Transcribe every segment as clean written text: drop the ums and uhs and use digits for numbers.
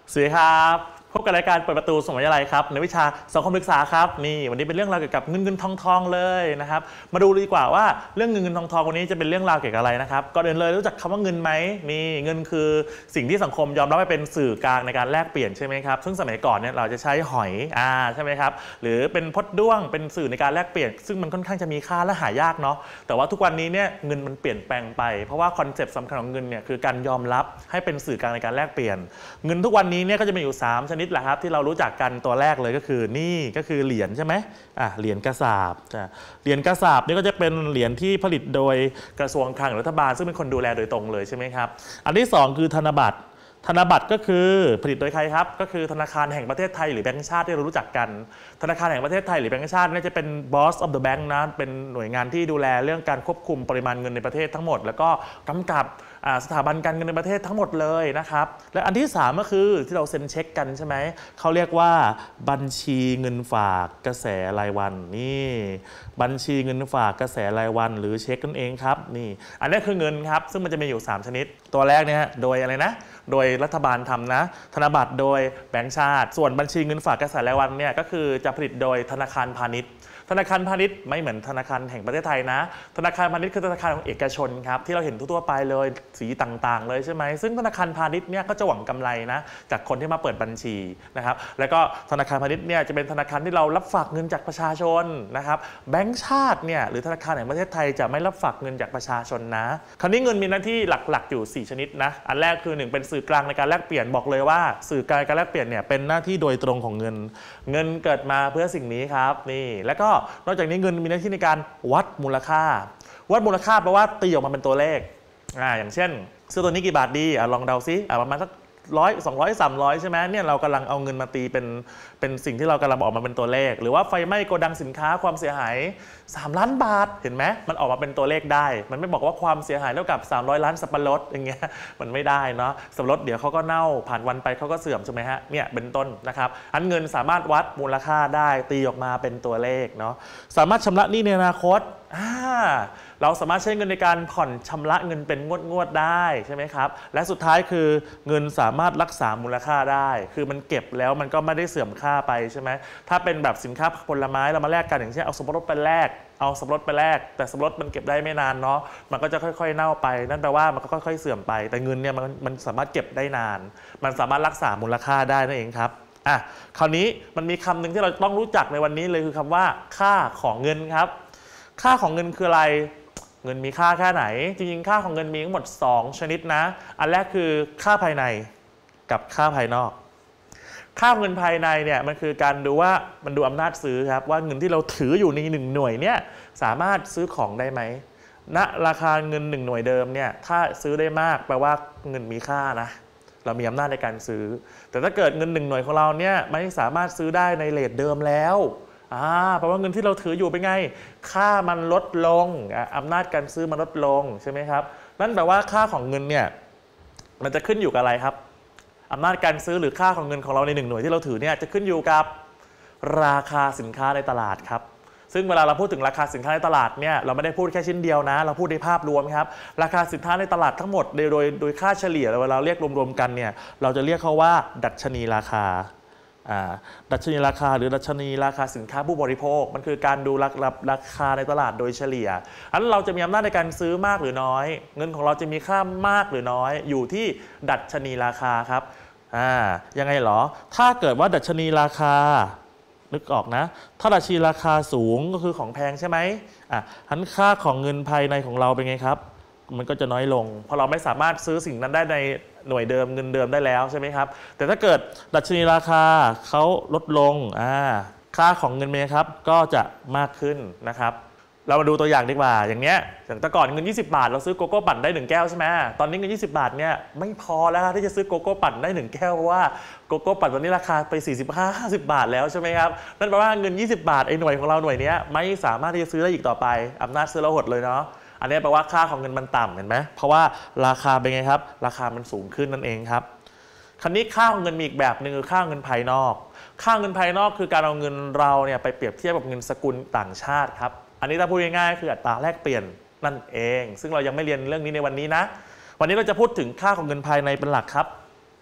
สวัสดีครับพบกับรายการเปิดประตูสมัยอะไรครับในวิชาสังคมศึกษาครับนี่วันนี้เป็นเรื่องราวเกี่ยวกับเงินทองเลยนะครับมาดูดีกว่าว่าเรื่องเงินทองวันนี้จะเป็นเรื่องราวเกี่ยวกับอะไรนะครับก่อนอื่นเลยรู้จักคำว่าเงินไหมนี่เงินคือสิ่งที่สังคมยอมรับว่าเป็นสื่อกลางในการแลกเปลี่ยนใช่ไหมครับซึ่งสมัยก่อนเนี่ยเราจะใช้หอยใช่ไหมครับหรือเป็นพดด้วงเป็นสื่อในการแลกเปลี่ยนซึ่งมันค่อนข้างจะมีค่าและหายากเนาะแต่ว่าทุกวันนี้เนี่ยเงินมันเปลี่ยนแปลงไปเพราะว่าคอนเซปต์สำคัญของเงินเนี่ยคือการยอมรับให้เป็นสื่อกลางในการแลกเปลี่ยนเงินทุกวันนี้เนี่ยก็จะมีอยู่3ชนิดแหละครับที่เรารู้จักกันตัวแรกเลยก็คือนี่ก็คือเหรียญใช่ไหมเหรียญกระสาบเหรียญกระสาบนี่ก็จะเป็นเหรียญที่ผลิตโดยกระทรวงคลังรัฐบาลซึ่งเป็นคนดูแลโดยตรงเลยใช่ไหมครับอันที่2คือธนบัตรก็คือผลิตโดยใครครับก็คือธนาคารแห่งประเทศไทยหรือแบงก์ชาติที่เรารู้จักกันธนาคารแห่งประเทศไทยหรือแบงก์ชาตินี่จะเป็น boss of the bank นะเป็นหน่วยงานที่ดูแลเรื่องการควบคุมปริมาณเงินในประเทศทั้งหมดแล้วก็กำกับสถาบันการเงินในประเทศทั้งหมดเลยนะครับและอันที่3ก็คือที่เราเซ็นเช็คกันใช่ไหมเขาเรียกว่าบัญชีเงินฝากกระแสรายวันนี่บัญชีเงินฝากกระแสรายวันหรือเช็คนั่นเองครับนี่อันนี้คือเงินครับซึ่งมันจะมีอยู่3ชนิดตัวแรกเนี่ยโดยอะไรนะโดยรัฐบาลทำนะธนบัตรโดยแบงก์ชาติส่วนบัญชีเงินฝากกระแสรายวันเนี่ยก็คือจะผลิตโดยธนาคารพาณิชย์ธนาคารพาณิชย์ไม่เหมือนธนาคารแห่งประเทศไทยนะธนาคารพาณิชย์คือธนาคารของเอกชนครับที่เราเห็นทั่วไปเลยสีต่างๆเลยใช่ไหมซึ่งธนาคารพาณิชย์เนี่ยก็จะหวังกำไรนะจากคนที่มาเปิดบัญชีนะครับแล้วก็ธนาคารพาณิชย์เนี่ยจะเป็นธนาคารที่เรารับฝากเงินจากประชาชนนะครับแบงก์ชาติเนี่ยหรือธนาคารแห่งประเทศไทยจะไม่รับฝากเงินจากประชาชนนะคราวนี้เงินมีหน้าที่หลักๆอยู่4ชนิดนะอันแรกคือ1เป็นสื่อกลางในการแลกเปลี่ยนบอกเลยว่าสื่อกลางการแลกเปลี่ยนเนี่ยเป็นหน้าที่โดยตรงของเงินเกิดมาเพื่อสิ่งนี้ครับนี่แล้วก็นอกจากนี้เงินมีหน้าที่ในการวัดมูลค่าแปลว่าตีออกมาเป็นตัวเลขอย่างเช่นซื้อตัวนี้กี่บาทดีลองเดาซิประมาณสัก100 200 300ใช่ไหมเนี่ยเรากำลังเอาเงินมาตีเป็นสิ่งที่เรากำลังออกมาเป็นตัวเลขหรือว่าไฟไหม้โกดังสินค้าความเสียหาย3 ล้านบาทเห็นไหมมันออกมาเป็นตัวเลขได้มันไม่บอกว่าความเสียหายเท่ากับ300 ล้านสับปะรดอย่างเงี้ยมันไม่ได้เนาะสับปะรดเดี๋ยวเขาก็เน่าผ่านวันไปเขาก็เสื่อมใช่ไหมฮะเนี่ยเป็นต้นนะครับอันเงินสามารถวัดมูลค่าได้ตีออกมาเป็นตัวเลขเนาะสามารถชำระหนี้ในอนาคตเราสามารถใช้เงินในการผ่อนชำระเงินเป็นงวดได้ใช่ไหมครับและสุดท้ายคือเงินสามารถรักษามูลค่าได้คือมันเก็บแล้วมันก็ไม่ได้เสื่อมค่าไปใช่ไหมถ้าเป็นแบบสินค้าผลไม้เรามาแลกกันอย่างเช่นเอาสับปะรดไปแลกแต่สับปะรดมันเก็บได้ไม่นานเนาะมันก็จะค่อยๆเน่าไปนั่นแปลว่ามันก็ค่อยๆเสื่อมไปแต่เงินเนี่ยมันสามารถเก็บได้นานมันสามารถรักษามูลค่าได้นั่นเองครับคราวนี้มันมีคำหนึ่งที่เราต้องรู้จักในวันนี้เลยคือคำว่าค่าของเงินครับค่าของเงินคืออะไรเงินมีค่าแค่ไหนจริงๆค่าของเงินมีทั้งหมด2ชนิดนะอันแรกคือค่าภายในกับค่าภายนอกค่าเงินภายในเนี่ยมันคือการดูว่ามันดูอำนาจซื้อครับว่าเงินที่เราถืออยู่ใน1หน่วยเนี่ยสามารถซื้อของได้ไหมณราคาเงิน1หน่วยเดิมเนี่ยถ้าซื้อได้มากแปลว่าเงินมีค่านะเรามีอำนาจในการซื้อแต่ถ้าเกิดเงิน1หน่วยของเราเนี่ยไม่สามารถซื้อได้ในเรทเดิมแล้วเพราะว่าเงินที่เราถืออยู่เป็นไงค่ามันลดลงอำนาจการซื้อมันลดลงใช่ไหมครับนั่นแปลว่าค่าของเงินเนี่ยมันจะขึ้นอยู่กับอะไรครับอำนาจการซื้อหรือค่าของเงินของเราใน1หน่วยที่เราถือเนี่ยจะขึ้นอยู่กับราคาสินค้าในตลาดครับซึ่งเวลาเราพูดถึงราคาสินค้าในตลาดเนี่ยเราไม่ได้พูดแค่ชิ้นเดียวนะเราพูดในภาพรวมครับราคาสินค้าในตลาดทั้งหมดโดยค่าเฉลี่ยเวลาเรียกรวมๆกันเนี่ยเราจะเรียกเขาว่าดัชนีราคาดัชนีราคาหรือดัชนีราคาสินค้าผู้บริโภคมันคือการดูราคาในตลาดโดยเฉลี่ยอันเราจะมีอำนาจในการซื้อมากหรือน้อยเงินของเราจะมีค่ามากหรือน้อยอยู่ที่ดัชนีราคาครับยังไงหรอถ้าเกิดว่าดัชนีราคานึกออกนะถ้าดัชนีราคาสูงก็คือของแพงใช่ไหมหันค่าของเงินภายในของเราเป็นไงครับมันก็จะน้อยลงเพราะเราไม่สามารถซื้อสิ่งนั้นได้ในหน่วยเดิมเงินเดิมได้แล้วใช่ไหมครับแต่ถ้าเกิดดัชนีราคาเขาลดลงค่าของเงินเมครับก็จะมากขึ้นนะครับเรามาดูตัวอย่างดีกว่าอย่างเนี้ยอย่างแต่ก่อนเงิน20 บาทเราซื้อโกโก้ปั่นได้1แก้วใช่ไหมตอนนี้เงิน20 บาทเนี่ยไม่พอแล้วที่จะซื้อโกโก้ปั่นได้1แก้วเพราะว่าโกโก้ปั่นตอนนี้ราคาไป45-50 บาทแล้วใช่ไหมครับนั่นแปลว่าเงิน20 บาทไอ้หน่วยของเราหน่วยนี้ไม่สามารถที่จะซื้อได้อีกต่อไปอำนาจซื้อเราหดเลยเนาะอันนี้แปลว่าค่าของเงินมันต่ำเห็นไหมเพราะว่าราคาเป็นไงครับราคามันสูงขึ้นนั่นเองครับคราวนี้ค่าของเงินมีอีกแบบหนึ่งคือค่าเงินภายนอกค่าเงินภายนอกคือการเอาเงินเราเนี่ยไปเปรียบเทียบกับเงินสกุลต่างชาติครับอันนี้ถ้าพูดง่ายๆคืออัตราแลกเปลี่ยนนั่นเองซึ่งเรายังไม่เรียนเรื่องนี้ในวันนี้นะวันนี้เราจะพูดถึงค่าของเงินภายในเป็นหลักครับ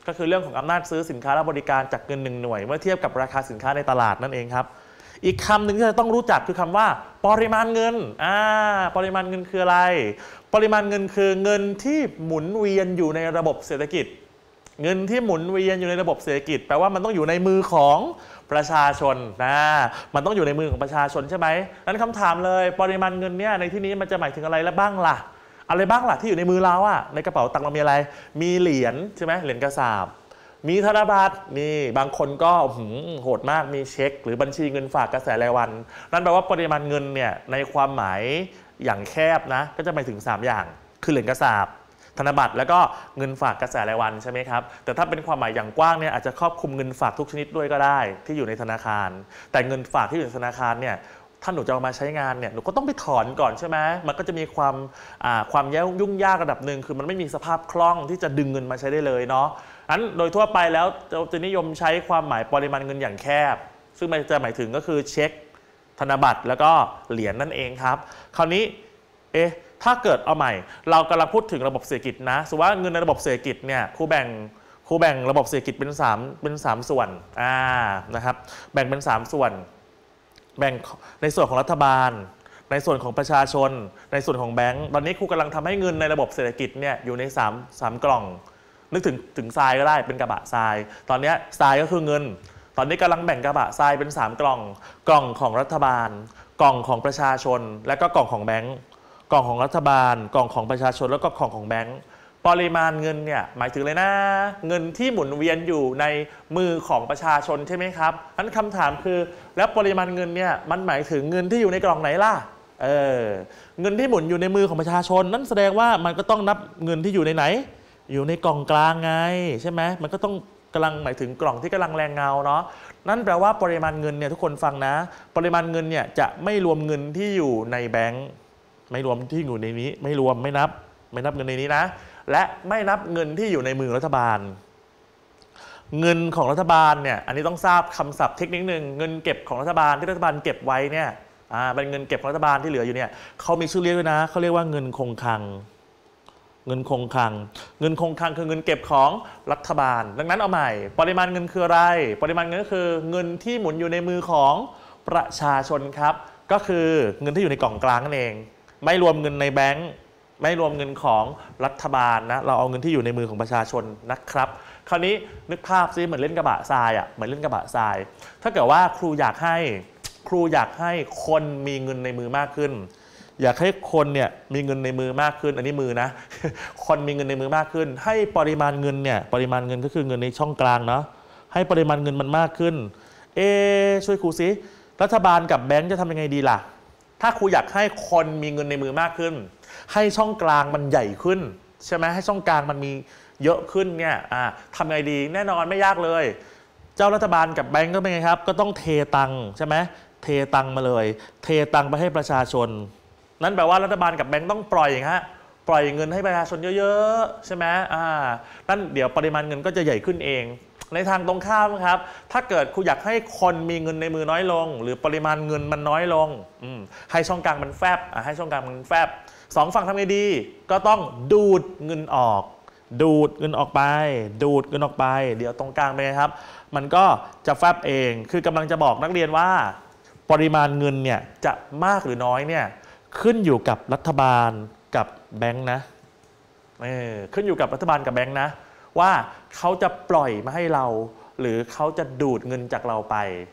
ก็คือเรื่องของอำนาจซื้อสินค้าและบริการจากเงิน1 หน่วยเมื่อเทียบกับราคาสินค้าในตลาดนั่นเองครับอีกคำหนึ่งที่จะต้องรู้จักคือคำว่าปริมาณเงินปริมาณเงินคืออะไรปริมาณเงินคือเงินที่หมุนเวียนอยู่ในระบบเศรษฐกิจเงินที่หมุนเวียนอยู่ในระบบเศรษฐกิจแปลว่ามันต้องอยู่ในมือของประชาชนมันต้องอยู่ในมือของประชาชนใช่ไหมนั้นคำถามเลยปริมาณเงินเนี่ยในที่นี้มันจะหมายถึงอะไรและบ้างล่ะอะไรบ้างล่ะที่อยู่ในมือเราในกระเป๋าตังค์เรามีอะไรมีเหรียญใช่ไหมเหรียญกระสาบมีธนบัตรมีบางคนก็โหดมากมีเช็คหรือบัญชีเงินฝากกระแสรายวันนั่นแปลว่าปริมาณเงินเนี่ยในความหมายอย่างแคบนะก็จะหมายถึง3อย่างคือเหรียญกระสาบธนบัตรแล้วก็เงินฝากกระแสรายวันใช่ไหมครับแต่ถ้าเป็นความหมายอย่างกว้างเนี่ยอาจจะครอบคลุมเงินฝากทุกชนิดด้วยก็ได้ที่อยู่ในธนาคารแต่เงินฝากที่อยู่ในธนาคารเนี่ยถ้าหนูจะเอามาใช้งานเนี่ยหนูก็ต้องไปถอนก่อนใช่ไหมมันก็จะมีความยุ่งยากระดับหนึ่งคือมันไม่มีสภาพคล่องที่จะดึงเงินมาใช้ได้เลยเนาะอันโดยทั่วไปแล้วจะนิยมใช้ความหมายปริมาณเงินอย่างแคบซึ่งมันจะหมายถึงก็คือเช็คธนบัตรแล้วก็เหรียญนั่นเองครับคราวนี้ถ้าเกิดเอาใหม่เรากำลังพูดถึงระบบเศรษฐกิจนะสมมติว่าเงินในระบบเศรษฐกิจเนี่ยครูแบ่งระบบเศรษฐกิจเป็น3ส่วนนะครับแบ่งเป็น3ส่วนแบ่งในส่วนของรัฐบาลในส่วนของประชาชนในส่วนของแบงก์ตอนนี้ครูกำลังทำให้เงินในระบบเศรษฐกิจเนี่ยอยู่ใน3กล่องนึกถึงทรายก็ได้เป็นกระบะทรายตอนนี้ทรายก็คือเงินตอนนี้กำลังแบ่งกระบะทรายเป็น3กล่องกล่องของรัฐบาลกล่องของประชาชนและก็กล่องของแบงก์กล่องของรัฐบาลกล่องของประชาชนแล้วก็กล่องของแบงก์ปริมาณเงินเนี่ยหมายถึงเลยนะเงินที่หมุนเวียนอยู่ในมือของประชาชนใช่ไหมครับนั้นคำถามคือแล้วปริมาณเงินเนี่ยมันหมายถึงเงินที่อยู่ในกล่องไหนล่ะเงินที่หมุนอยู่ในมือของประชาชนนั่นแสดงว่ามันก็ต้องนับเงินที่อยู่ในไหนอยู่ในกล่องกลางไงใช่ไหมมันก็ต้องกำลังหมายถึงกล่องที่กำลังแรงเงาเนาะนั่นแปลว่าปริมาณเงินเนี่ยทุกคนฟังนะปริมาณเงินเนี่ยจะไม่รวมเงินที่อยู่ในแบงก์ไม่รวมที่อยู่ในนี้ไม่นับเงินในนี้นะและไม่นับเงินที่อยู่ในมือรัฐบาลเงินของรัฐบาลเนี่ยอันนี้ต้องทราบคำศัพท์เทคนิคนึงเงินเก็บของรัฐบาลที่รัฐบาลเก็บไว้เนี่ยเป็นเงินเก็บของรัฐบาลที่เหลืออยู่เนี่ยเขามีชื่อเรียกด้วยนะเขาเรียกว่าเงินคงคลังเงินคงคลังคือเงินเก็บของรัฐบาลดังนั้นเอาใหม่ปริมาณเงินคืออะไรปริมาณเงินก็คือเงินที่หมุนอยู่ในมือของประชาชนครับก็คือเงินที่อยู่ในกล่องกลางนั่นเองไม่รวมเงินในแบงก์ไม่รวมเงินของรัฐบาลนะเราเอาเงินที่อยู่ในมือของประชาชนนะครับคราวนี้นึกภาพซิเหมือนเล่นกระบะทรายเหมือนเล่นกระบะทรายถ้าเกิดว่าครูอยากให้คนมีเงินในมือมากขึ้นอยากให้คนเนี่ยมีเงินในมือมากขึ้นอันนี้มือนะ คนมีเงินในมือมากขึ้นให้ปริมาณเงินเนี่ยปริมาณเงินก็คือเงินในช่องกลางเนาะให้ปริมาณเงินมันมากขึ้นช่วยครูซิรัฐบาลกับแบงก์จะทำยังไงดีล่ะถ้าครูอยากให้คนมีเงินในมือมากขึ้นให้ช่องกลางมันใหญ่ขึ้นใช่ไหมให้ช่องกลางมันมีเยอะขึ้นเนี่ยทำไงดีแน่นอนไม่ยากเลยเจ้ารัฐบาลกับแบงก์ก็เป็นไงครับก็ต้องเทตังใช่ไหมเทตังมาเลยเทตังไปให้ประชาชนนั่นแปลว่ารัฐบาลกับแบงก์ต้องปล่อยปล่อยเงินให้ประชาชนเยอะๆใช่ไหมนั่นเดี๋ยวปริมาณเงินก็จะใหญ่ขึ้นเองในทางตรงข้ามครับถ้าเกิดครูอยากให้คนมีเงินในมือน้อยลงหรือปริมาณเงินมันน้อยลงให้ช่องกลางมันแฟบให้ช่องกลางมันแฟบสองฝั่งทำไงดีก็ต้องดูดเงินออกไปดูดเงินออกไปเดี๋ยวตรงกลางไปครับมันก็จะแฟบเองคือกำลังจะบอกนักเรียนว่าปริมาณเงินเนี่ยจะมากหรือน้อยเนี่ยขึ้นอยู่กับรัฐบาลกับแบงค์นะขึ้นอยู่กับรัฐบาลกับแบงค์นะว่าเขาจะปล่อยมาให้เราหรือเขาจะดูดเงินจากเราไป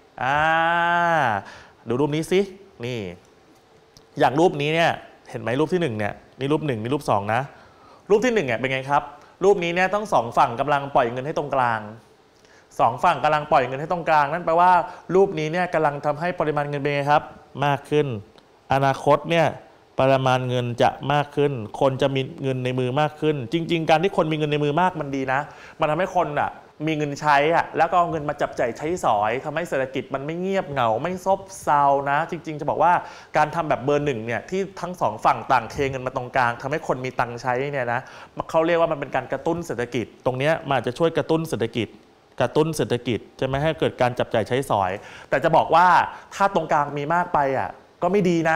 ดูรูปนี้สินี่อย่างรูปนี้เนี่ยเห็นไหมรูปที่1เนี่ยนี่รูป1นี่รูป2นะรูปที่1เนี่ยเป็นไงครับรูปนี้เนี่ยต้อง2ฝั่งกำลังปล่อยเงินให้ตรงกลาง2ฝั่งกำลังปล่อยเงินให้ตรงกลางนั่นแปลว่ารูปนี้เนี่ยกำลังทำให้ปริมาณเงินเป็นไงครับมากขึ้นอนาคตเนี่ยปริมาณเงินจะมากขึ้นคนจะมีเงินในมือมากขึ้นจริงๆการที่คนมีเงินในมือมากมันดีนะมันทำให้คนมีเงินใช้แล้วก็เอาเงินมาจับจ่ายใช้สอยทำให้เศรษฐกิจมันไม่เงียบเหงาไม่ซบเซานะจริงๆจะบอกว่าการทำแบบเบอร์1เนี่ยที่ทั้ง2ฝั่งต่างเทเงินมาตรงกลางทำให้คนมีตังค์ใช้เนี่ยนะเขาเรียกว่ามันเป็นการกระตุ้นเศรษฐกิจตรงนี้มันจะช่วยกระตุ้นเศรษฐกิจจะไม่ให้เกิดการจับจ่ายใช้สอยแต่จะบอกว่าถ้าตรงกลางมีมากไปก็ไม่ดีนะ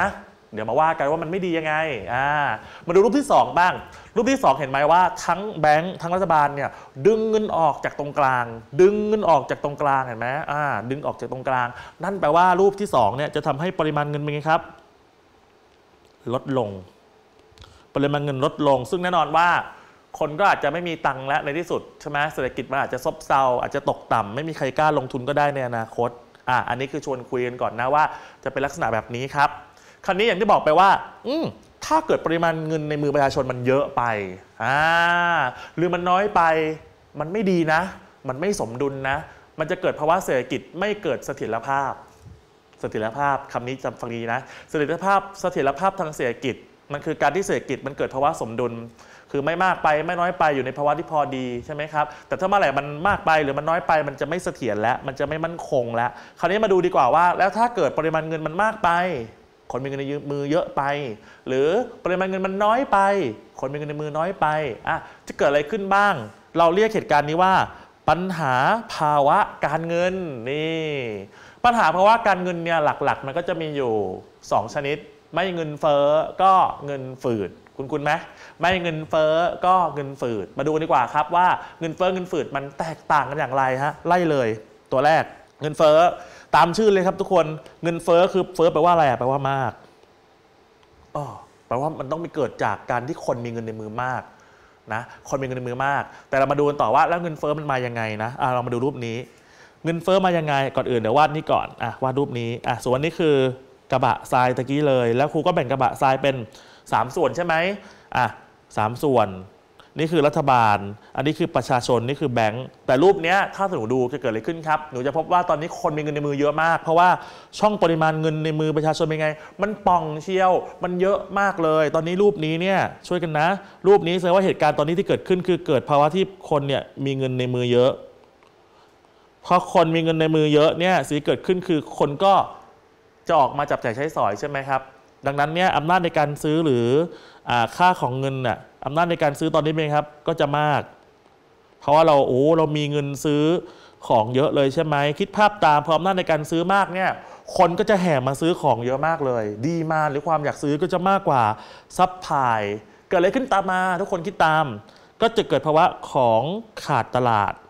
เดี๋ยวมาว่ากันว่ามันไม่ดียังไงมาดูรูปที่2บ้างรูปที่2เห็นไหมว่าทั้งแบงก์ทั้งรัฐบาลเนี่ยดึงเงินออกจากตรงกลางดึงเงินออกจากตรงกลางเห็นไหมดึงออกจากตรงกลางนั่นแปลว่ารูปที่2เนี่ยจะทำให้ปริมาณเงินเป็นไงครับลดลงปริมาณเงินลดลงซึ่งแน่นอนว่าคนก็อาจจะไม่มีตังค์แล้วในที่สุดใช่ไหมเศรษฐกิจมันอาจจะซบเซาอาจจะตกต่ำไม่มีใครกล้าลงทุนก็ได้ในอนาคตอันนี้คือชวนคุยกันก่อนนะว่าจะเป็นลักษณะแบบนี้ครับคราวนี้อย่างที่บอกไปว่าถ้าเกิดปริมาณเงินในมือประชาชนมันเยอะไปหรือมันน้อยไปมันไม่ดีนะมันไม่สมดุลนะมันจะเกิดภาวะเศรษฐกิจไม่เกิดเสถียรภาพคำนี้จำฟังดีนะเสถียรภาพทางเศรษฐกิจมันคือการที่เศรษฐกิจมันเกิดภาวะสมดุลคือไม่มากไปไม่น้อยไปอยู่ในภาวะที่พอดีใช่ไหมครับแต่ถ้าเมื่อไหร่มันมากไปหรือมันน้อยไปมันจะไม่เสถียรแล้วมันจะไม่มั่นคงแล้วคราวนี้มาดูดีกว่าว่าแล้วถ้าเกิดปริมาณเงินมันมากไปคนมีเงินในมือเยอะไปหรือปริมาณเงินมันน้อยไปคนมีเงินในมือน้อยไปจะเกิดอะไรขึ้นบ้างเราเรียกเหตุการณ์นี้ว่าปัญหาภาวะการเงินนี่ปัญหาภาวะการเงินเนี่ยหลักๆมันก็จะมีอยู่2ชนิดไม่เงินเฟ้อก็เงินฝืดคุณไหมไม่เงินเฟ้อก็เงินฝืดมาดูดีกว่าครับว่าเงินเฟ้อเงินฝืดมันแตกต่างกันอย่างไรฮะไล่เลยตัวแรกเงินเฟ้อตามชื่อเลยครับทุกคนเงินเฟ้อคือเฟ้อแปลว่าอะไรแปลว่ามากแปลว่ามันต้องมีเกิดจากการที่คนมีเงินในมือมากนะคนมีเงินในมือมากแต่เรามาดูกันต่อว่าแล้วเงินเฟ้อมันมายังไงนะเรามาดูรูปนี้เงินเฟ้อมายังไงก่อนอื่นเดี๋ยววาดนี่ก่อนวาดรูปนี้ส่วนนี้คือกระบะทรายตะกี้เลยแล้วครูก็แบ่งกระบะทรายเป็น3ส่วนใช่ไหม3ส่วนนี่คือรัฐบาลอันนี้คือประชาชนนี่คือแบงก์แต่รูปนี้ถ้าหนูดูจะเกิดอะไรขึ้นครับหนูจะพบว่าตอนนี้คนมีเงินในมือเยอะมากเพราะว่าช่องปริมาณเงินในมือประชาชนเป็นไงมันป่องเชียวมันเยอะมากเลยตอนนี้รูปนี้เนี่ยช่วยกันนะรูปนี้แสดงว่าเหตุการณ์ตอนนี้ที่เกิดขึ้นคือเกิดภาวะที่คนเนี่ยมีเงินในมือเยอะพอคนมีเงินในมือเยอะเนี่ยสิ่งที่เกิดขึ้นคือคนก็จะออกมาจับจ่ายใช้สอยใช่ไหมครับดังนั้นเนี่ยอำนาจในการซื้อหรือค่าของเงินน่ะอำนาจในการซื้อตอนนี้เป็นครับก็จะมากเพราะว่าเรามีเงินซื้อของเยอะเลยใช่ไหมคิดภาพตามพออำนาจในการซื้อมากเนี่ยคนก็จะแห่มาซื้อของเยอะมากเลยดีมาหรือความอยากซื้อก็จะมากกว่าซัพพลายเกิดอะไรขึ้นตามมาทุกคนคิดตามก็จะเกิดภาวะของขาดตลาด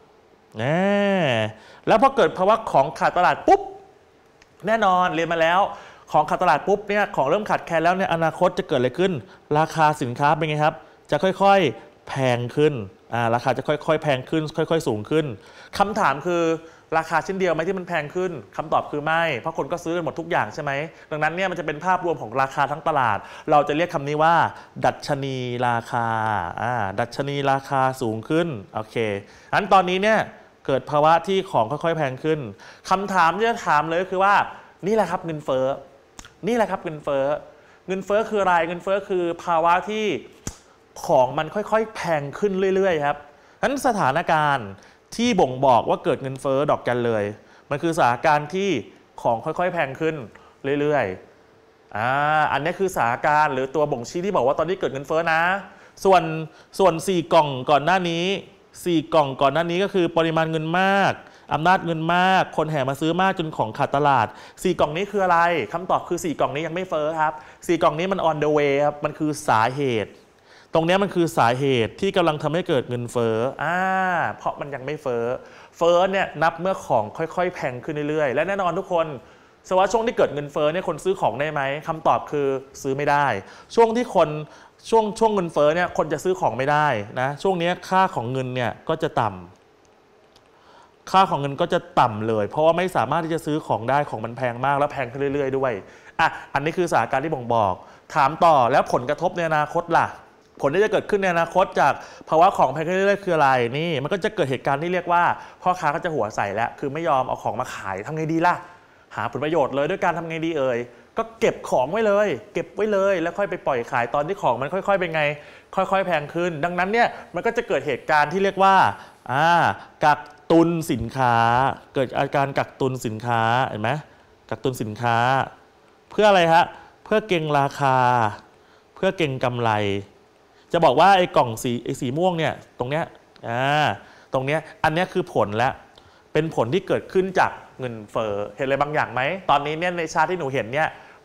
แล้วพอเกิดภาวะของขาดตลาดปุ๊บแน่นอนเรียนมาแล้วของขาดตลาดปุ๊บเนี่ยของเริ่มขาดแคลนแล้วเนี่ยอนาคตจะเกิดอะไรขึ้นราคาสินค้าเป็นไงครับจะค่อยๆแพงขึ้นราคาจะค่อยๆแพงขึ้นค่อยๆสูงขึ้นคำถามคือราคาชิ้นเดียวไหมที่มันแพงขึ้นคำตอบคือไม่เพราะคนก็ซื้อกันหมดทุกอย่างใช่ไหมดังนั้นเนี่ยมันจะเป็นภาพรวมของราคาทั้งตลาดเราจะเรียกคำนี้ว่าดัชนีราคาดัชนีราคาสูงขึ้นโอเคงั้นตอนนี้เนี่ยเกิดภาวะที่ของค่อยๆแพงขึ้นคำถามที่จะถามเลยคือว่านี่แหละครับเงินเฟ้อนี่แหละครับเงินเฟ้อคืออะไรเงินเฟ้อคือภาวะที่ของมันค่อยๆแพงขึ้นเรื่อยๆครับนั้นสถานการณ์ที่บ่งบอกว่าเกิดเงินเฟ้อดอกจันเลยมันคือสถานการณ์ที่ของค่อยๆแพงขึ้นเรื่อยๆอันนี้คือสถานการณ์หรือตัวบ่งชี้ที่บอกว่าตอนนี้เกิดเงินเฟ้อนะส่วน4กล่องก่อนหน้านี้4กล่องก่อนหน้านี้ก็คือปริมาณเงินมากอำนาจเงินมากคนแห่มาซื้อมากจนของขาดตลาด4กล่องนี้คืออะไรคำตอบคือ4กล่องนี้ยังไม่เฟ้อครับ4กล่องนี้มัน on the way ครับมันคือสาเหตุตรงนี้มันคือสาเหตุที่กำลังทำให้เกิดเงินเฟ้อเพราะมันยังไม่เฟ้อเนี่ยนับเมื่อของค่อยๆแพงขึ้นเรื่อยๆและแน่นอนทุกคนสว่าช่วงที่เกิดเงินเฟ้อเนี่ยคนซื้อของได้ไหมคำตอบคือซื้อไม่ได้ช่วงที่คนช่วงเงินเฟ้อเนี่ยคนจะซื้อของไม่ได้นะช่วงนี้ค่าของเงินเนี่ยก็จะต่ำค่าของเงินก็จะต่ำเลยเพราะว่าไม่สามารถที่จะซื้อของได้ของมันแพงมากแล้วแพงขึ้นเรื่อยๆด้วยอันนี้คือสถานการณ์ที่บ่งบอกถามต่อแล้วผลกระทบในอนาคตล่ะผลที่จะเกิดขึ้นในอนาคตจากภาวะของแพงขึ้นเรื่อยๆคืออะไรนี่มันก็จะเกิดเหตุการณ์ที่เรียกว่าพ่อค้าก็จะหัวใส่แล้วคือไม่ยอมเอาของมาขายทำไงดีล่ะหาผลประโยชน์เลยด้วยการทำไงดีก็เก็บของไว้เลยเก็บไว้เลยแล้วค่อยไปปล่อยขายตอนที่ของมันค่อยๆเป็นไงค่อยๆแพงขึ้นดังนั้นเนี่ยมันก็จะเกิดเหตุการณ์ที่เรียกว่ากักตุนสินค้าเกิดอาการกักตุนสินค้าเห็นไหมกักตุนสินค้าเพื่ออะไรฮะเพื่อเก็งราคาเพื่อเก็งกำไรจะบอกว่าไอ้กล่องสีม่วงเนี่ยตรงเนี้ยตรงเนี้ยอันนี้คือผลและเป็นผลที่เกิดขึ้นจากเงินเฟ้อเห็นอะไรบางอย่างไหมตอนนี้เนี่ยในชาร์ตที่หนูเห็นเนี่ย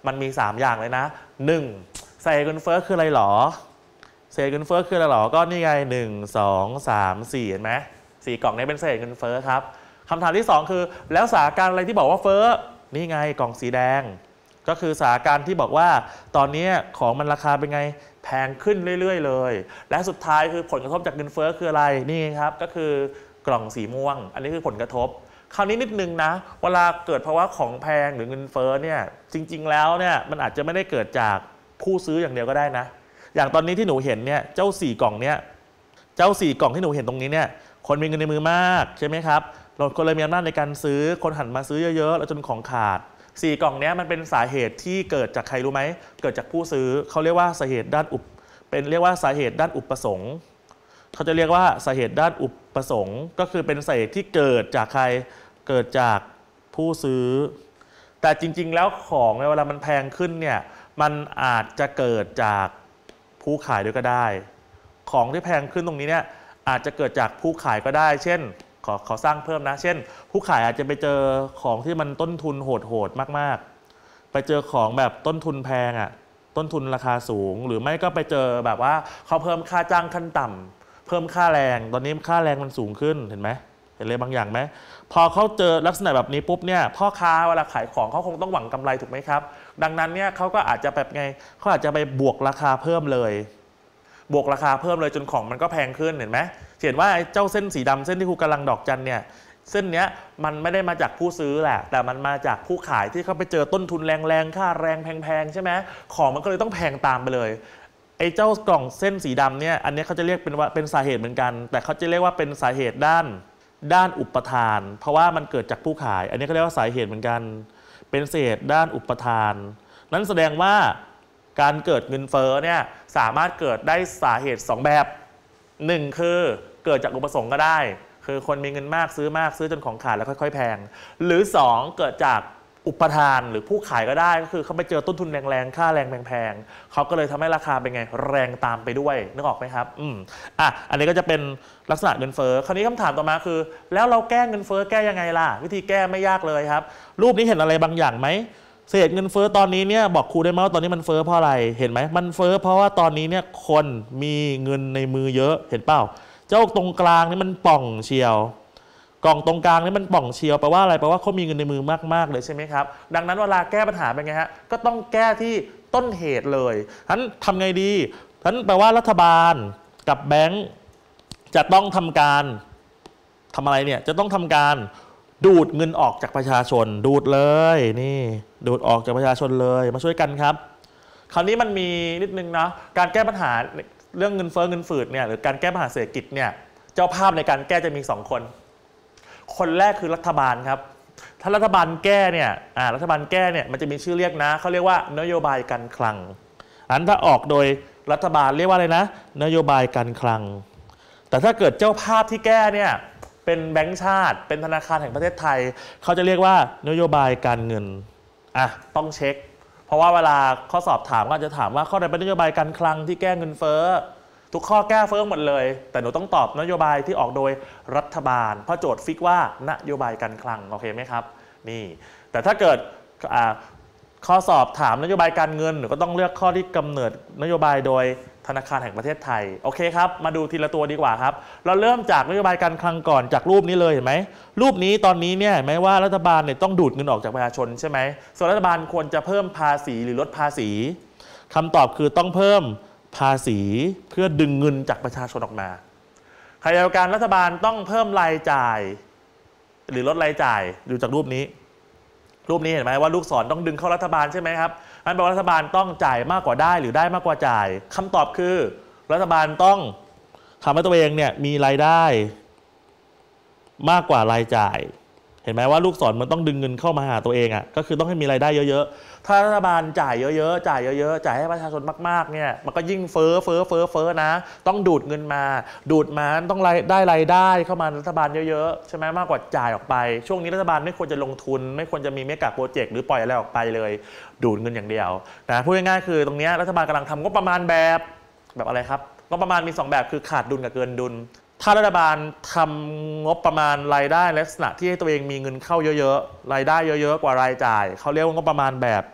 มันมี3อย่างเลยนะ1เศษเงินเฟ้อคืออะไรหรอเศษเงินเฟ้อคืออะไรหรอก็นี่ไง1 2 3 4เห็นไหม4กล่องนี้เป็นเศษเงินเฟ้อครับคำถามที่2คือแล้วสถานการณ์อะไรที่บอกว่าเฟ้อนี่ไงกล่องสีแดงก็คือสถานการณ์ที่บอกว่าตอนนี้ของมันราคาเป็นไงแพงขึ้นเรื่อยๆเลยและสุดท้ายคือผลกระทบจากเงินเฟ้อคืออะไรนี่ครับก็คือกล่องสีม่วงอันนี้คือผลกระทบคราวนี้นิดนึงนะเวลาเกิดภาวะของแพงหรือเงินเฟ้อเนี่ยจริงๆแล้วเนี่ยมันอาจจะไม่ได้เกิดจากผู้ซื้ออย่างเดียวก็ได้นะอย่างตอนนี้ที่หนูเห็นเนี่ยเจ้า4กล่องเนี่ยเจ้า4กล่องที่หนูเห็นตรงนี้เนี่ยคนมีเงินในมือมากใช่ไหมครับคนเลยมีอำนาจในการซื้อคนหันมาซื้อเยอะๆแล้วจนของขาด4กล่องนี้มันเป็นสาเหตุที่เกิดจากใครรู้ไหมเกิดจากผู้ซื้อเขาเรียกว่าสาเหตุด้านเรียกว่าสาเหตุด้านอุปสงค์เขาจะเรียกว่าสาเหตุด้านอุปสงค์ก็คือเป็นสาเหตุที่เกิดจากใครเกิดจากผู้ซื้อแต่จริงๆแล้วของเวลามันแพงขึ้นเนี่ยมันอาจจะเกิดจากผู้ขายด้วยก็ได้ของที่แพงขึ้นตรงนี้เนี่ยอาจจะเกิดจากผู้ขายก็ได้เช่นขอสร้างเพิ่มนะเช่นผู้ขายอาจจะไปเจอของที่มันต้นทุนโหดมากๆไปเจอของแบบต้นทุนแพงอ่ะต้นทุนราคาสูงหรือไม่ก็ไปเจอแบบว่าเขาเพิ่มค่าจ้างขั้นต่ำเพิ่มค่าแรงตอนนี้ค่าแรงมันสูงขึ้นเห็นไหมเห็นเลยบางอย่างไหมพอเขาเจอลักษณะแบบนี้ปุ๊บเนี่ยพ่อค้าเวลาขายของเขาคงต้องหวังกำไรถูกไหมครับดังนั้นเนี่ยเขาก็อาจจะแบบไงเขาอาจจะไปบวกราคาเพิ่มเลยบวกราคาเพิ่มเลยจนของมันก็แพงขึ้นเห็นไหมเห็นว่าไอ้เจ้าเส้นสีดำเส้นที่ครูกำลังดอกจันเนี่ยเส้นเนี้ยมันไม่ได้มาจากผู้ซื้อแหละแต่มันมาจากผู้ขายที่เขาไปเจอต้นทุนแรงๆค่าแรงแพงๆใช่ไหมของมันก็เลยต้องแพงตามไปเลยไอ้เจ้ากล่องเส้นสีดำเนี่ยอันนี้เขาจะเรียกเป็นสาเหตุเหมือนกันแต่เขาจะเรียกว่าเป็นสาเหตุด้านอุปทานเพราะว่ามันเกิดจากผู้ขายอันนี้เขาเรียกว่าสาเหตุเหมือนกันเป็นสาเหตุด้านอุปทานนั้นแสดงว่าการเกิดเงินเฟ้อเนี่ยสามารถเกิดได้สาเหตุ2แบบ1คือเกิดจากอุปสงค์ก็ได้คือคนมีเงินมากซื้อจนของขาดแล้วค่อยๆแพงหรือ2เกิดจากอุปทานหรือผู้ขายก็ได้ก็คือเขาไปเจอต้นทุนแรงๆค่าแรงแพงๆเขาก็เลยทำให้ราคาเป็นไงแรงตามไปด้วยนึกออกไหมครับอันนี้ก็จะเป็นลักษณะเงินเฟ้อคราวนี้คำถามต่อมาคือแล้วเราแก้เงินเฟ้อแก้ยังไงล่ะวิธีแก้ไม่ยากเลยครับรูปนี้เห็นอะไรบางอย่างไหมเศษเงินเฟ้อตอนนี้เนี่ยบอกครูได้ไหมว่าตอนนี้มันเฟ้อเพราะอะไรเห็นไหมมันเฟ้อเพราะว่าตอนนี้เนี่ยคนมีเงินในมือเยอะเห็นเปล่าเจ้าตรงกลางนี่มันป่องเชียวกล่องตรงกลางนี่มันป่องเชียวแปลว่าอะไรแปลว่าเขามีเงินในมือมากๆเลยใช่ไหมครับดังนั้นเวลาแก้ปัญหาเป็นไงฮะก็ต้องแก้ที่ต้นเหตุเลยฉะนั้นทำไงดีฉะนั้นแปลว่ารัฐบาลกับแบงก์จะต้องทำการทำอะไรเนี่ยจะต้องทำการดูดเงินออกจากประชาชนดูดเลยนี่ดูดออกจากประชาชนเลยมาช่วยกันครับคราวนี้มันมีนิดนึงนะการแก้ปัญหาเรื่องเงินเฟ้อเงินฝืดเนี่ยหรือการแก้ปัญหาเศรษฐกิจเนี่ยเจ้าภาพในการแก้จะมี2คนแรกคือรัฐบาลครับถ้ารัฐบาลแก้เนี่ยรัฐบาลแก้เนี่ยมันจะมีชื่อเรียกนะเขาเรียกว่านโยบายการคลังอันถ้าออกโดยรัฐบาลเรียกว่าอะไรนะนโยบายการคลังแต่ถ้าเกิดเจ้าภาพที่แก้เนี่ยเป็นแบงก์ชาติเป็นธนาคารแห่งประเทศไทยเขาจะเรียกว่านโยบายการเงินต้องเช็คเพราะว่าเวลาข้อสอบถามก็จะถามว่าข้อใดเป็นนโยบายการคลังที่แก้เงินเฟ้อทุกข้อแก้เฟ้อหมดเลยแต่หนูต้องตอบนโยบายที่ออกโดยรัฐบาลเพราะโจทย์ฟิกว่านโยบายการคลังโอเคไหมครับนี่แต่ถ้าเกิดข้อสอบถามนโยบายการเงินหนูก็ต้องเลือกข้อที่กำเนิดนโยบายโดยธนาคารแห่งประเทศไทยโอเคครับมาดูทีละตัวดีกว่าครับเราเริ่มจากนโยบายการคลังก่อนจากรูปนี้เลยเห็นไหมรูปนี้ตอนนี้เนี่ยเห็นไหมว่ารัฐบาลเนี่ยต้องดูดเงินออกจากประชาชนใช่ไหมส่วนรัฐบาลควรจะเพิ่มภาษีหรือลดภาษีคำตอบคือต้องเพิ่มภาษีเพื่อดึงเงินจากประชาชนออกมาขณะเดียวกันรัฐบาลต้องเพิ่มรายจ่ายหรือลดรายจ่ายดูจากรูปนี้เห็นไหมว่าลูกศรต้องดึงเข้ารัฐบาลใช่ไหมครับนั่นแปลว่ารัฐบาลต้องจ่ายมากกว่าได้หรือได้มากกว่าจ่ายคำตอบคือรัฐบาลต้องทำให้ตัวเองเนี่ยมีรายได้มากกว่ารายจ่ายเห็นไหมว่าลูกศรมันต้องดึงเงินเข้ามาหาตัวเองก็คือต้องให้มีรายได้เยอะๆถ้ารัฐบาลจ่ายเยอะๆจ่ายให้ประชาชนมากๆเนี่ยมันก็ยิ่งเฟ้อนะต้องดูดเงินมาต้องได้รายได้เข้ามารัฐบาลเยอะๆใช่ไหมมากกว่าจ่ายออกไปช่วงนี้รัฐบาลไม่ควรจะลงทุนไม่ควรจะมีเมกะโปรเจกต์หรือปล่อยอะไรออกไปเลยดูดเงินอย่างเดียวนะพูดง่ายๆคือตรงนี้รัฐบาลกำลังทำงบประมาณแบบอะไรครับงบประมาณมี2แบบคือขาดดุลกับเกินดุลถ้ารัฐบาลทำงบประมาณรายได้ลักษณะที่ให้ตัวเองมีเงินเข้าเยอะๆรายได้เยอะๆกว่ารายจ่ายเขาเรียกว่างบประมาณแบบ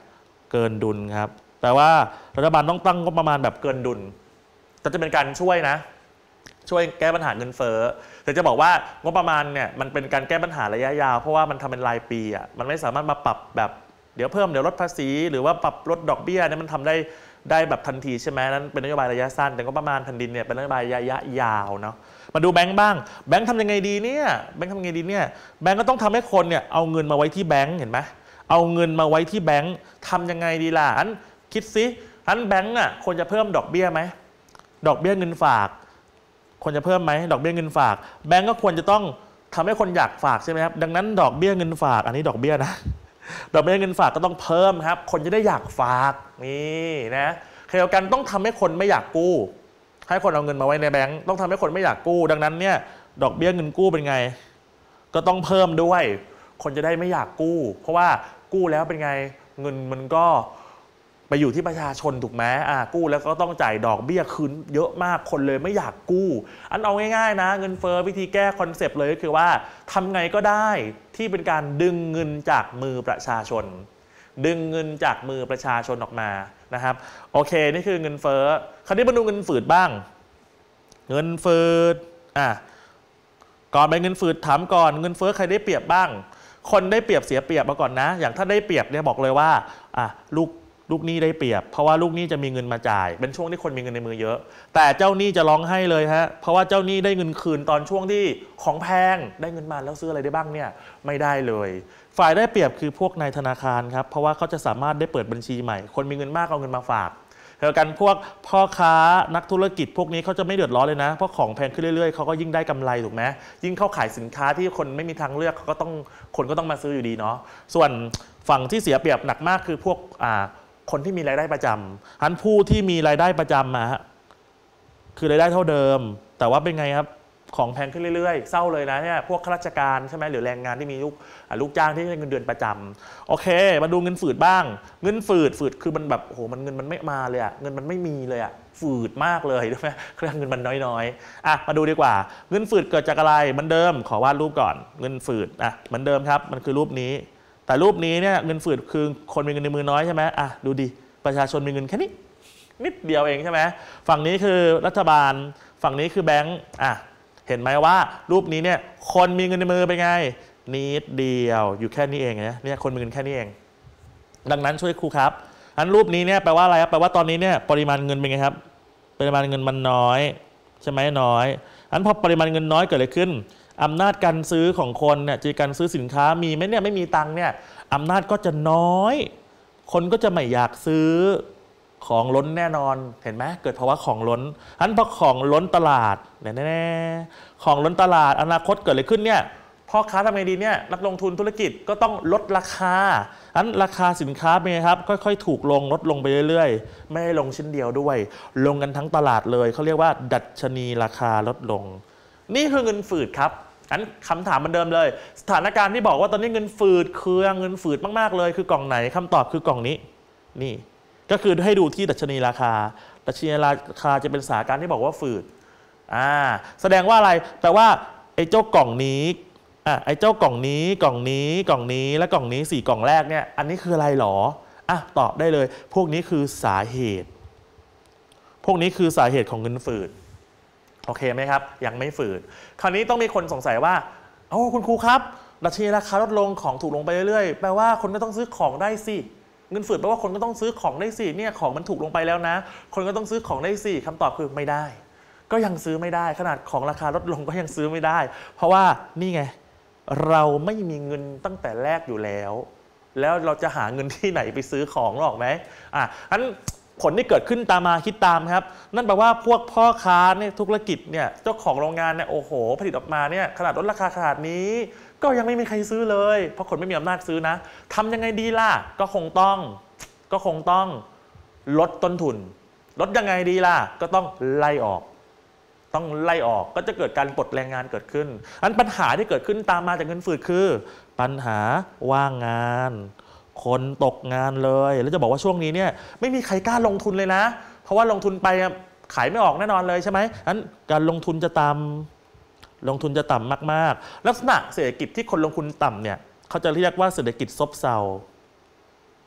เกินดุลครับแปลว่ารัฐบาลต้องตั้งงบประมาณแบบเกินดุลจะเป็นการช่วยนะช่วยแก้ปัญหาเงินเฟ้อแต่จะบอกว่างบประมาณเนี่ยมันเป็นการแก้ปัญหาระยะยาวเพราะว่ามันทำเป็นรายปีอ่ะมันไม่สามารถมาปรับแบบเดี๋ยวเพิ่มเดี๋ยวลดภาษีหรือว่าปรับลดดอกเบี้ยเนี่ยมันทำได้แบบทันทีใช่ไหมนั้นเป็นนโยบายระยะสั้นแต่งบประมาณแผ่นดินเนี่ยเป็นนโยบายระยะยาวเนาะมาดูแบงก์บ้างแบงก์ทำยังไงดีเนี่ยแบงก์ทำยังไงดีเนี่ยแบงก์ก็ต้องทำให้คนเนี่ยเอาเงินมาไว้ที่แบงก์เห็นไหมเอาเงินมาไว้ที่แบงก์ทำยังไงดีล่ะอันคิดซิอันแบงก์อ่ะควรจะเพิ่มดอกเบี้ยไหมดอกเบี้ยเงินฝากควรจะเพิ่มไหมดอกเบี้ยเงินฝากแบงก์ก็ควรจะต้องทำให้คนอยากฝากใช่ไหมครับดังนั้นดอกเบี้ยเงินฝากอันนี้ดอกเบี้ยนะดอกเบี้ยเงินฝากก็ต้องเพิ่มครับคนจะได้อยากฝากนี่นะขณะเดียวกันต้องทำให้คนไม่อยากกู้ให้คนเอาเงินมาไว้ในแบงก์ต้องทำให้คนไม่อยากกู้ดังนั้นเนี่ยดอกเบี้ยเงินกู้เป็นไงก็ต้องเพิ่มด้วยคนจะได้ไม่อยากกู้เพราะว่ากู้แล้วเป็นไงเงินมันก็ไปอยู่ที่ประชาชนถูกไหมกู้แล้วก็ต้องจ่ายดอกเบี้ยคืนเยอะมากคนเลยไม่อยากกู้อันเอาง่ายๆนะเงินเฟ้อวิธีแก้คอนเซปต์เลยก็คือว่าทำไงก็ได้ที่เป็นการดึงเงินจากมือประชาชนดึงเงินจากมือประชาชนออกมานะครับโอเคนี่คือเงินเฟ้อคราวนี้มาดูเงินฝืดบ้างเงินฝืดก่อนไปเงินฝืดถามก่อนเงินเฟ้อใครได้เปรียบบ้างคนได้เปรียบเสียเปรียบมาก่อนนะอย่างถ้าได้เปรียบเนี่ยบอกเลยว่าลูกหนี้ได้เปรียบเพราะว่าลูกหนี้จะมีเงินมาจ่ายเป็นช่วงที่คนมีเงินในมือเยอะแต่เจ้าหนี้จะร้องไห้เลยฮะเพราะว่าเจ้าหนี้ได้เงินคืนตอนช่วงที่ของแพงได้เงินมาแล้วซื้ออะไรได้บ้างเนี่ยไม่ได้เลยฝ่ายได้เปรียบคือพวกนายธนาคารครับเพราะว่าเขาจะสามารถได้เปิดบัญชีใหม่คนมีเงินมากเอาเงินมาฝากเท่ากันพวกพ่อค้านักธุรกิจพวกนี้เขาจะไม่เดือดร้อนเลยนะเพราะของแพงขึ้นเรื่อยๆเขาก็ยิ่งได้กำไรถูกไหมยิ่งเข้าขายสินค้าที่คนไม่มีทางเลือกคนก็ต้องมาซื้ออยู่ดีเนาะส่วนฝั่งที่เสียเปรียบหนักมากคือพวกคนที่มีรายได้ประจำอันผู้ที่มีรายได้ประจำมาคือรายได้เท่าเดิมแต่ว่าเป็นไงครับของแพงขึ้นเรื่อยๆเศร้าเลยนะเนี่ยพวกข้าราชการใช่ไหมหรือแรงงานที่มีลูกจ้างที่ได้เงินเดือนประจำโอเคมาดูเงินฝืดบ้างเงินฝืดคือมันแบบโอ้โหมันเงินมันไม่มาเลยเงินมันไม่มีเลยฝืดมากเลยใช่ไหมเครื่องเงินมันน้อยๆมาดูดีกว่าเงินฝืดเกิดจากอะไรเหมือนเดิมขอวาดรูปก่อนเงินฝืดเหมือนเดิมครับมันคือรูปนี้แต่รูปนี้เนี่ยเงินฝืดคือคนมีเงินในมือน้อยใช่ไหมดูดิประชาชนมีเงินแค่นี้นิดเดียวเองใช่ไหมฝั่งนี้คือรัฐบาลฝั่งนี้คือแบงก์เห็นไหมว่ารูปนี้เนี่ยคนมีเงินในมือเป็นไงนิดเดียวอยู่แค่นี้เองเนี่ยคนมีเงินแค่นี้เองดังนั้นช่วยครูครับอันรูปนี้เนี่ยแปลว่าอะไรครับแปลว่าตอนนี้เนี่ยปริมาณเงินเป็นไงครับปริมาณเงินมันน้อยใช่ไหมน้อยอันพอปริมาณเงินน้อยเกิดอะไรขึ้นอำนาจการซื้อของคนเนี่ยจะการซื้อสินค้ามีไหมเนี่ยไม่มีตังค์เนี่ยอำนาจก็จะน้อยคนก็จะไม่อยากซื้อของล้นแน่นอนเห็นไหมเกิดภาวะของล้นอันพอของล้นตลาดแน่ๆของล้นตลาดอนาคตเกิดอะไรขึ้นเนี่ยพ่อค้าทำไงดีเนี่ยนักลงทุนธุรกิจก็ต้องลดราคาอันราคาสินค้าเป็นไงครับค่อยๆถูกลงลดลงไปเรื่อยๆไม่ได้ลงชิ้นเดียวด้วยลงกันทั้งตลาดเลยเขาเรียกว่าดัชนีราคาลดลงนี่คือเงินฝืดครับอันคำถามเหมือนเดิมเลยสถานการณ์ที่บอกว่าตอนนี้เงินฝืดคือเงินฝืดมากๆเลยคือกล่องไหนคำตอบคือกล่องนี้นี่ก็คือให้ดูที่ดัชนีราคาดัชนีราคาจะเป็นสถานการณ์ที่บอกว่าฝืดแสดงว่าอะไรแปลว่าไอ้เจ้ากล่องนี้ไอ้เจ้ากล่องนี้กล่องนี้กล่องนี้และกล่องนี้4กล่องแรกเนี่ยอันนี้คืออะไรหรอตอบได้เลยพวกนี้คือสาเหตุพวกนี้คือสาเหตุของเงินฝืดโอเคไหมครับยังไม่ฝืดคราวนี้ต้องมีคนสงสัยว่าคุณครูครับดัชนีราคาลดลงของถูกลงไปเรื่อยๆแปลว่าคนก็ต้องซื้อของได้สิเงินฝืดแปลว่าคนก็ต้องซื้อของได้สิเนี่ยของมันถูกลงไปแล้วนะคนก็ต้องซื้อของได้สิคำตอบคือไม่ได้ก็ยังซื้อไม่ได้ขนาดของราคาลดลงก็ยังซื้อไม่ได้เพราะว่านี่ไงเราไม่มีเงินตั้งแต่แรกอยู่แล้วเราจะหาเงินที่ไหนไปซื้อของหรอกไหมอันผลที่เกิดขึ้นตามมาคิดตามครับนั่นแปลว่าพวกพ่อค้าเนี่ยธุรกิจเนี่ยเจ้าของโรงงานเนี่ยโอ้โหผลิตออกมาเนี่ยขนาดลดราคาขนาดนี้ก็ยังไม่มีใครซื้อเลยเพราะคนไม่มีอำนาจซื้อนะทำยังไงดีล่ะก็คงต้องลดต้นทุนลดยังไงดีล่ะก็ต้องไล่ออกก็จะเกิดการปลดแรงงานเกิดขึ้นอันปัญหาที่เกิดขึ้นตามมาจากเงินฝืดคือปัญหาว่างงานคนตกงานเลยแล้วจะบอกว่าช่วงนี้เนี่ยไม่มีใครกล้าลงทุนเลยนะเพราะว่าลงทุนไปขายไม่ออกแน่นอนเลยใช่ไหมอันการลงทุนจะต่ำมากๆลักษณะเศรษฐกิจที่คนลงทุนต่ำเนี่ยเขาจะเรียกว่าเศรษฐกิจซบเซา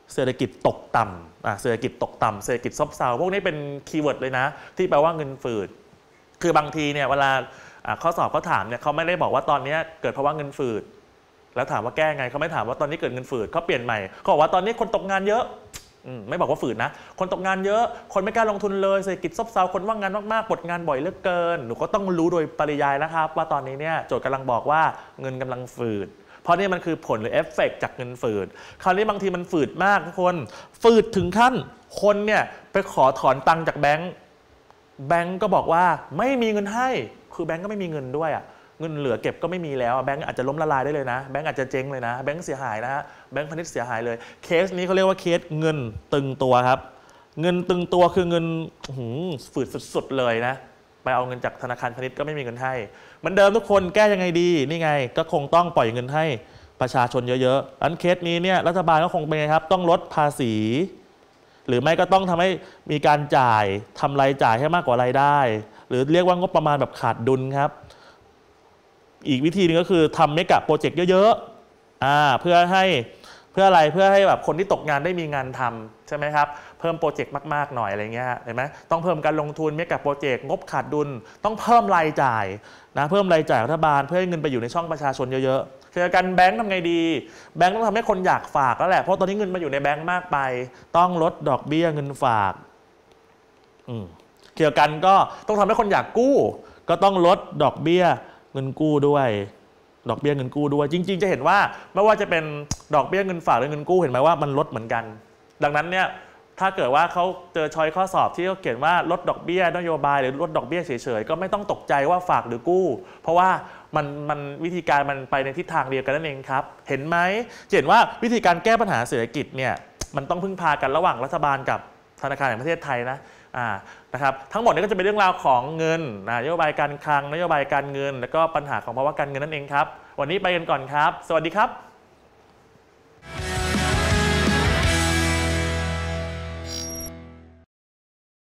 เศรษฐกิจตกต่ำเศรษฐกิจตกต่ำเศรษฐกิจซบเซาพวกนี้เป็นคีย์เวิร์ดเลยนะที่แปลว่าเงินฝืดคือบางทีเนี่ยเวลาข้อสอบเขาถามเนี่ยเขาไม่ได้บอกว่าตอนนี้เกิดเพราะว่าเงินฝืดแล้วถามว่าแก้ไงเขาไม่ถามว่าตอนนี้เกิดเงินฝืดเขาเปลี่ยนใหม่เขาบอกว่าตอนนี้คนตกงานเยอะไม่บอกว่าฝืนนะคนตกงานเยอะคนไม่กล้าลงทุนเลยเศรษฐกิจซบเซาคนว่างงานมากๆปลดงานบ่อยเหลือเกินหนูก็ต้องรู้โดยปริยายนะครับว่าตอนนี้เนี่ยโจทย์กำลังบอกว่าเงินกำลังฝืดเพราะนี่มันคือผลหรือเอฟเฟกต์จากเงินฝืดคราวนี้บางทีมันฝืดมากทุกคนฝืดถึงขั้นคนเนี่ยไปขอถอนตังค์จากแบงก์ก็บอกว่าไม่มีเงินให้คือแบงก์ก็ไม่มีเงินด้วยเงินเหลือเก็บก็ไม่มีแล้วแบงก์อาจจะล้มละลายได้เลยนะแบงก์อาจจะเจ๊งเลยนะแบงก์เสียหายนะฮะแบงก์พาณิชย์เสียหายเลยเคสนี้เขาเรียกว่าเคสเงินตึงตัวครับเงินตึงตัวคือเงินฝืดสุดๆเลยนะไปเอาเงินจากธนาคารพาณิชย์ก็ไม่มีเงินให้เหมือนเดิมทุกคนแก้ยังไงดีนี่ไงก็คงต้องปล่อยเงินให้ประชาชนเยอะๆอันเคสนี้เนี่ยรัฐบาลก็คงเป็นไงครับต้องลดภาษีหรือไม่ก็ต้องทำให้มีการจ่ายทำรายจ่ายให้มากกว่ารายได้หรือเรียกว่างบประมาณแบบขาดดุลครับอีกวิธีนึงก็คือทำเมกะโปรเจกต์เยอะๆเพื่ออะไรเพื่อให้แบบคนที่ตกงานได้มีงานทำใช่ไหมครับเพิ่มโปรเจกต์มากๆหน่อยอะไรเงี้ยเห็นไหมต้องเพิ่มการลงทุนเมกะโปรเจกต์งบขาดดุลต้องเพิ่มรายจ่ายนะเพิ่มรายจ่ายรัฐบาลเพื่อให้เงินไปอยู่ในช่องประชาชนเยอะๆคือการแบงค์ทำไงดีแบงค์ต้องทำให้คนอยากฝากแล้วแหละเพราะตอนนี้เงินมาอยู่ในแบงค์มากไปต้องลดดอกเบี้ยเงินฝากเกี่ยวกันก็ต้องทำให้คนอยากกู้ก็ต้องลดดอกเบี้ยเงินกู้ด้วยดอกเบี้ยเงินกู้ด้วยจริงๆจะเห็นว่าไม่ว่าจะเป็นดอกเบี้ยเงินฝากหรือเงินกู้เห็นไหมว่ามันลดเหมือนกันดังนั้นเนี่ยถ้าเกิดว่าเขาเจอช้อยข้อสอบที่เขาเขียนว่าลดดอกเบี้ยนโยบายหรือลดดอกเบี้ยเฉยๆก็ไม่ต้องตกใจว่าฝากหรือกู้เพราะว่ามันวิธีการมันไปในทิศทางเดียวกันนั่นเองครับเห็นไหมเห็นว่าวิธีการแก้ปัญหาเศรษฐกิจเนี่ยมันต้องพึ่งพากันระหว่างรัฐบาลกับธนาคารแห่งประเทศไทยนะครับทั้งหมดนี้ก็จะเป็นเรื่องราวของเงินนโยบายการคลังนโยบายการเงินแล้วก็ปัญหาของภาวะการเงินนั่นเองครับวันนี้ไปกันก่อนครับสวัสดีครับ